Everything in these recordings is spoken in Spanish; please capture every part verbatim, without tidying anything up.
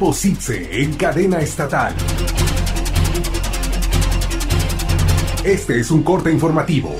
Grupo SITSE en cadena estatal. Este es un corte informativo.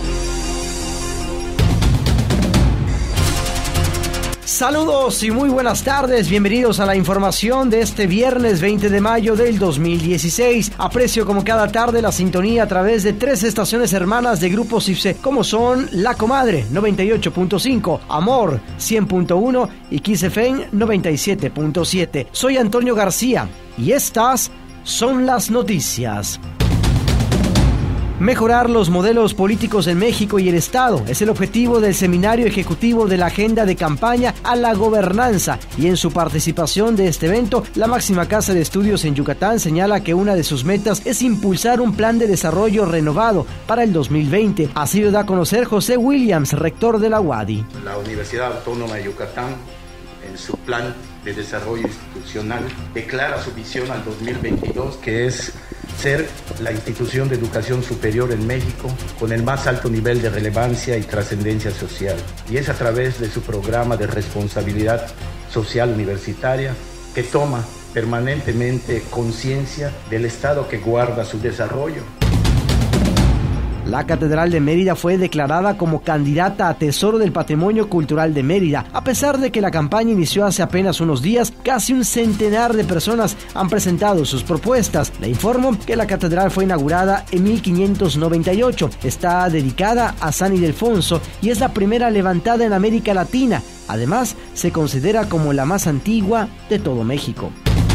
Saludos y muy buenas tardes, bienvenidos a la información de este viernes veinte de mayo del dos mil dieciséis. Aprecio como cada tarde la sintonía a través de tres estaciones hermanas de Grupo SITSE, como son La Comadre noventa y ocho punto cinco, Amor cien punto uno y Kiss F M noventa y siete punto siete. Soy Antonio García y estas son las noticias. Mejorar los modelos políticos en México y el Estado es el objetivo del Seminario Ejecutivo de la Agenda de Campaña a la Gobernanza, y en su participación de este evento, la máxima casa de estudios en Yucatán señala que una de sus metas es impulsar un plan de desarrollo renovado para el dos mil veinte. Así lo da a conocer José Williams, rector de la U A D I. La Universidad Autónoma de Yucatán, en su plan de desarrollo institucional, declara su visión al dos mil veintidós, que es ser la institución de educación superior en México con el más alto nivel de relevancia y trascendencia social. Y es a través de su programa de responsabilidad social universitaria que toma permanentemente conciencia del estado que guarda su desarrollo. La Catedral de Mérida fue declarada como candidata a Tesoro del Patrimonio Cultural de Mérida. A pesar de que la campaña inició hace apenas unos días, casi un centenar de personas han presentado sus propuestas. Le informo que la catedral fue inaugurada en mil quinientos noventa y ocho. Está dedicada a San Ildefonso y es la primera levantada en América Latina. Además, se considera como la más antigua de todo México.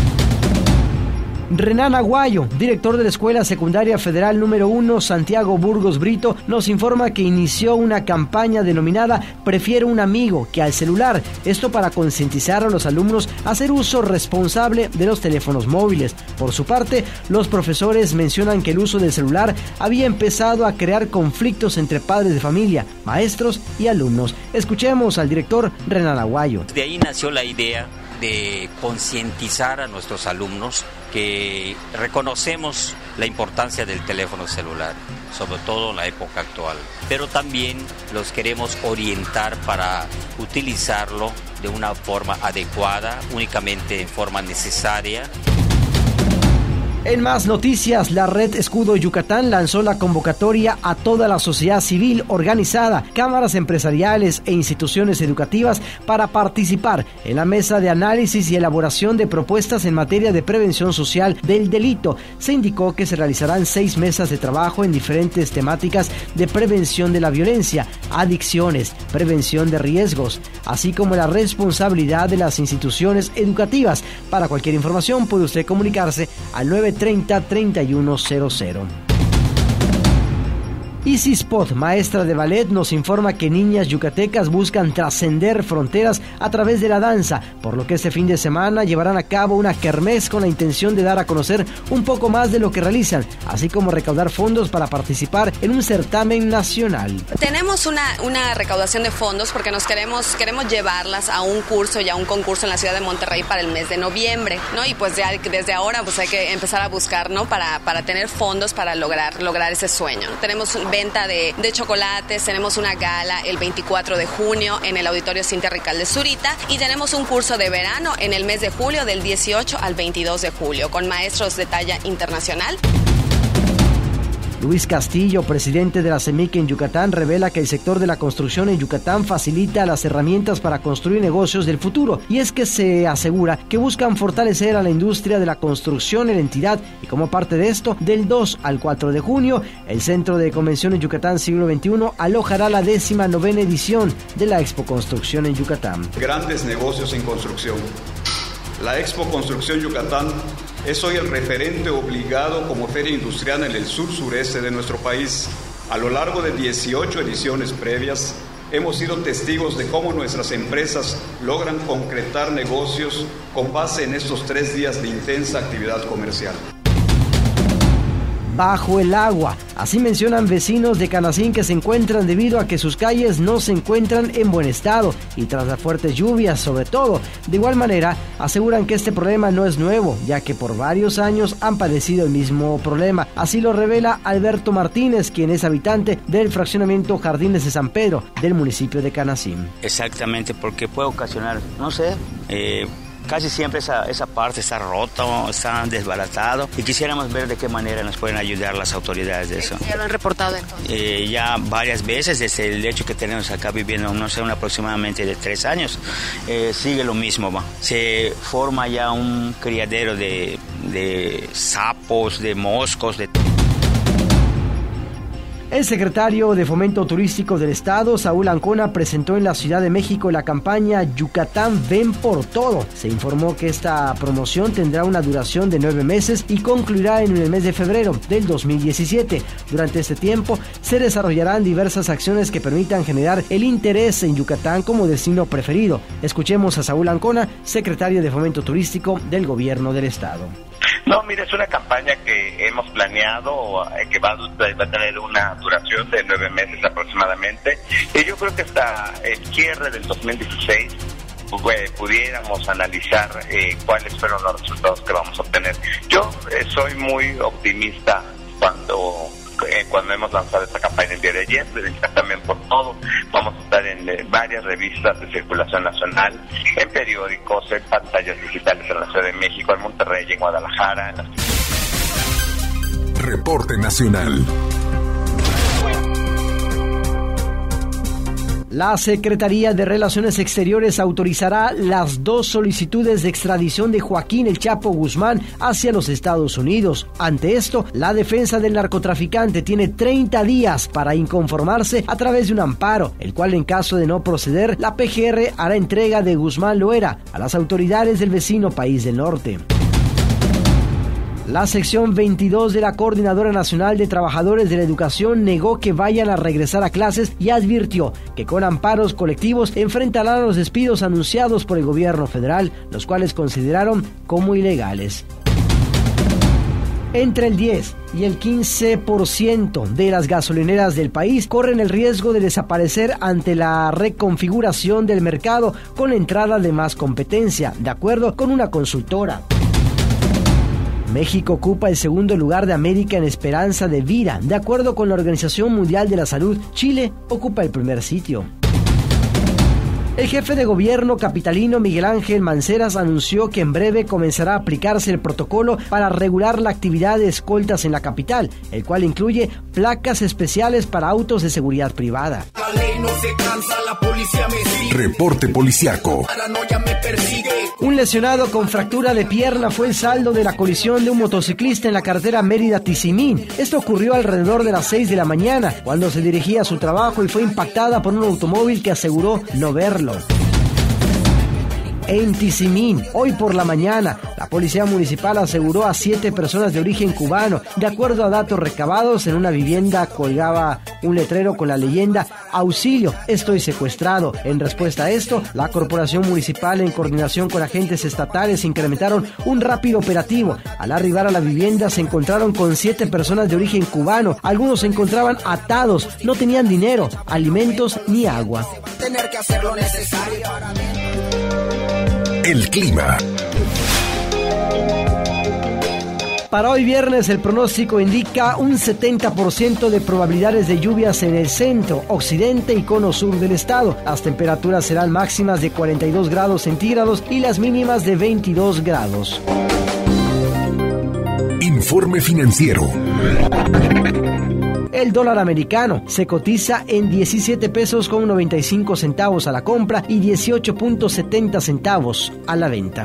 Renan Aguayo, director de la Escuela Secundaria Federal número uno Santiago Burgos Brito, nos informa que inició una campaña denominada Prefiero un amigo que al celular, esto para concientizar a los alumnos a hacer uso responsable de los teléfonos móviles. Por su parte, los profesores mencionan que el uso del celular había empezado a crear conflictos entre padres de familia, maestros y alumnos. Escuchemos al director Renan Aguayo. De ahí nació la idea de concientizar a nuestros alumnos que reconocemos la importancia del teléfono celular, sobre todo en la época actual, pero también los queremos orientar para utilizarlo de una forma adecuada, únicamente en forma necesaria. En más noticias, la Red Escudo Yucatán lanzó la convocatoria a toda la sociedad civil organizada, cámaras empresariales e instituciones educativas para participar en la mesa de análisis y elaboración de propuestas en materia de prevención social del delito. Se indicó que se realizarán seis mesas de trabajo en diferentes temáticas de prevención de la violencia, adicciones, prevención de riesgos, así como la responsabilidad de las instituciones educativas. Para cualquier información puede usted comunicarse al nueve treinta, treinta y uno cero cero. Isis Spot, maestra de ballet, nos informa que niñas yucatecas buscan trascender fronteras a través de la danza, por lo que este fin de semana llevarán a cabo una kermés con la intención de dar a conocer un poco más de lo que realizan, así como recaudar fondos para participar en un certamen nacional. Tenemos una, una recaudación de fondos porque nos queremos, queremos llevarlas a un curso y a un concurso en la ciudad de Monterrey para el mes de noviembre, ¿no? Y pues ya desde ahora pues hay que empezar a buscar, ¿no? Para, para tener fondos para lograr, lograr ese sueño. Tenemos venta de, de chocolates, tenemos una gala el veinticuatro de junio en el Auditorio Cintia Rical de Zurita y tenemos un curso de verano en el mes de julio del dieciocho al veintidós de julio con maestros de talla internacional. Luis Castillo, presidente de la CEMIC en Yucatán, revela que el sector de la construcción en Yucatán facilita las herramientas para construir negocios del futuro, y es que se asegura que buscan fortalecer a la industria de la construcción en la entidad, y como parte de esto, del dos al cuatro de junio, el Centro de Convenciones Yucatán Siglo veintiuno alojará la décima novena edición de la Expo Construcción en Yucatán. Grandes negocios en construcción. La Expo Construcción Yucatán es hoy el referente obligado como feria industrial en el sur-sureste de nuestro país. A lo largo de dieciocho ediciones previas, hemos sido testigos de cómo nuestras empresas logran concretar negocios con base en estos tres días de intensa actividad comercial. Bajo el agua. Así mencionan vecinos de Canacín que se encuentran debido a que sus calles no se encuentran en buen estado y tras las fuertes lluvias sobre todo. De igual manera, aseguran que este problema no es nuevo, ya que por varios años han padecido el mismo problema. Así lo revela Alberto Martínez, quien es habitante del fraccionamiento Jardines de San Pedro, del municipio de Canacín. Exactamente, porque puede ocasionar, no sé, eh, casi siempre esa, esa parte está rota, está desbaratado y quisiéramos ver de qué manera nos pueden ayudar las autoridades de eso. ¿Ya lo han reportado entonces? Eh, ya varias veces, desde el hecho que tenemos acá viviendo, no sé, un aproximadamente de tres años, eh, sigue lo mismo, va. Se forma ya un criadero de, de sapos, de moscos, de... El secretario de Fomento Turístico del Estado, Saúl Ancona, presentó en la Ciudad de México la campaña Yucatán Ven por Todo. Se informó que esta promoción tendrá una duración de nueve meses y concluirá en el mes de febrero del dos mil diecisiete. Durante este tiempo se desarrollarán diversas acciones que permitan generar el interés en Yucatán como destino preferido. Escuchemos a Saúl Ancona, secretario de Fomento Turístico del Gobierno del Estado. No, mira, es una campaña que hemos planeado, eh, que va, va a tener una duración de nueve meses aproximadamente, y yo creo que hasta el cierre del dos mil dieciséis pues, pudiéramos analizar eh, cuáles fueron los resultados que vamos a obtener. Yo eh, soy muy optimista cuando... Eh, cuando hemos lanzado esta campaña el día de ayer, también por todo, vamos a estar en eh, varias revistas de circulación nacional, en periódicos, en pantallas digitales en la Ciudad de México, en Monterrey, en Guadalajara. En las... Reporte Nacional. La Secretaría de Relaciones Exteriores autorizará las dos solicitudes de extradición de Joaquín El Chapo Guzmán hacia los Estados Unidos. Ante esto, la defensa del narcotraficante tiene treinta días para inconformarse a través de un amparo, el cual en caso de no proceder, la P G R hará entrega de Guzmán Loera a las autoridades del vecino país del norte. La sección veintidós de la Coordinadora Nacional de Trabajadores de la Educación negó que vayan a regresar a clases y advirtió que con amparos colectivos enfrentarán los despidos anunciados por el gobierno federal, los cuales consideraron como ilegales. Entre el diez y el quince por ciento de las gasolineras del país corren el riesgo de desaparecer ante la reconfiguración del mercado con la entrada de más competencia, de acuerdo con una consultora. México ocupa el segundo lugar de América en esperanza de vida. De acuerdo con la Organización Mundial de la Salud, Chile ocupa el primer sitio. El jefe de gobierno capitalino Miguel Ángel Manceras anunció que en breve comenzará a aplicarse el protocolo para regular la actividad de escoltas en la capital, el cual incluye placas especiales para autos de seguridad privada. La ley no se cansa, la policía me sigue. Reporte policiaco. Paranoia me persigue. Un lesionado con fractura de pierna fue el saldo de la colisión de un motociclista en la carretera Mérida-Tizimín. Esto ocurrió alrededor de las seis de la mañana, cuando se dirigía a su trabajo y fue impactada por un automóvil que aseguró no verlo. En Tizimín, hoy por la mañana, la policía municipal aseguró a siete personas de origen cubano. De acuerdo a datos recabados, en una vivienda colgaba un letrero con la leyenda "Auxilio, estoy secuestrado". En respuesta a esto, la corporación municipal, en coordinación con agentes estatales, incrementaron un rápido operativo. Al arribar a la vivienda, se encontraron con siete personas de origen cubano. Algunos se encontraban atados, no tenían dinero, alimentos ni agua. Tener que hacer lo necesario para mí. El clima. Para hoy viernes el pronóstico indica un setenta por ciento de probabilidades de lluvias en el centro, occidente y cono sur del estado. Las temperaturas serán máximas de cuarenta y dos grados centígrados y las mínimas de veintidós grados. Informe financiero. El dólar americano se cotiza en diecisiete pesos con noventa y cinco centavos a la compra y dieciocho punto setenta centavos a la venta.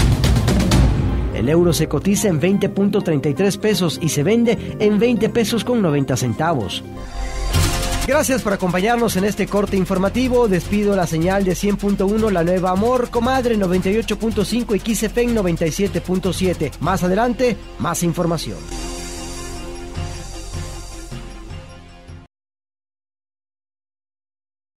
El euro se cotiza en veinte punto treinta y tres pesos y se vende en veinte pesos con noventa centavos. Gracias por acompañarnos en este corte informativo. Despido la señal de cien punto uno, la nueva Amor, Comadre noventa y ocho punto cinco y Kiss F M noventa y siete punto siete. Más adelante, más información.